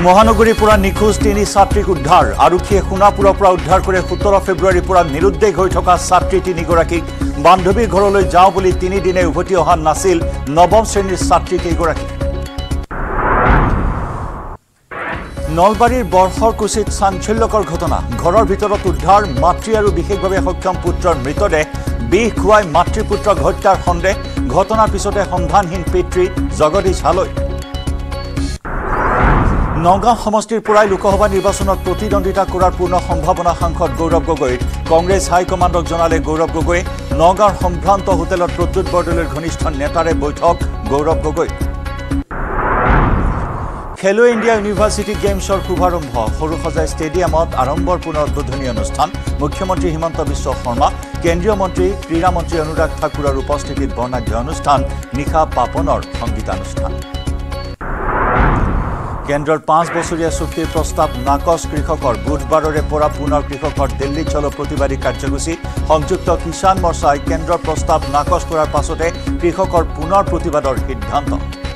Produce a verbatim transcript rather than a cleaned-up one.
মহানগৰীৰ পৰা নিখোজ তিনি ছাত্ৰীক উদ্ধাৰ আৰক্ষীয়ে সোণাপুৰৰ পৰা উদ্ধাৰ কৰে সোতৰ ফেব্ৰুৱাৰীৰ পৰা নিৰুদ্দেশ হৈ থকা ছাত্ৰী তিনিগৰাকীক বান্ধৱীৰ ঘৰলৈ যাওঁ বুলি তিনি দিনে উভতি অহা নাছিল নৱম শ্ৰেণীৰ ছাত্ৰী কেইগৰাকী নলবাৰীৰ বৰহৰকুছিত চাঞ্চল্যকৰ ঘটনা ঘৰৰ ভিতৰত উদ্ধাৰ মাতৃ আৰু বিশেষভাৱে সক্ষম পুত্ৰৰ মৃতদেহ বিষ খুৱাই মাতৃপুত্ৰক হত্যাৰ সন্দেহ ঘটনাৰ পিছতে সন্ধানহীন পিতৃ জগদীশ হালৈ নগাঁও সমষ্টিৰ পৰাই লোকসভা নিৰ্বাচনত প্ৰতিদ্বন্দ্বিতা কৰাৰ পূৰ্ণ সম্ভাৱনা সাংসদ গৌৰৱ গগৈ কংগ্ৰেছ হাইকমাণ্ডক জনালে গৌৰৱ গগৈ নগাঁৱৰ সম্ভ্ৰান্ত হোটেলত প্ৰদ্যুৎ বৰদলৈৰ ঘনিষ্ঠ নেতাৰে বৈঠক গৌৰৱ গগৈ খেলো ইণ্ডিয়া ইউনিভাৰ্চিটি গেমছৰ শুভাৰম্ভ সৰুসজাই ষ্টেডিয়ামত আৰম্ভৰ পুনৰ উদ্বোধনী অনুষ্ঠান মুখ্যমন্ত্ৰী হিমন্ত বিশ্ব শৰ্মা কেন্দ্ৰীয় মন্ত্ৰী ক্ৰীড়া মন্ত্ৰী অনুৰাগ ঠাকুৰৰ উপস্থিতিত বৰ্ণাঢ্য অনুষ্ঠান নিশা পাপনৰ সংগীতানুষ্ঠান কেন্দ্ৰৰ পাঁচ বছৰীয়া চুক্তিৰ প্ৰস্তাৱ নাকচ কৃষকৰ বুধবাৰৰে পৰা পুনৰ কৃষকৰ দিল্লীত চলো প্ৰতিবাদী কাৰ্যসূচী সংযুক্ত কিষাণ মৰ্চাই কেন্দ্ৰৰ প্ৰস্তাৱ নাকচ কৰাৰ পাছতে কৃষকৰ পুনৰ প্ৰতিবাদৰ সিদ্ধান্ত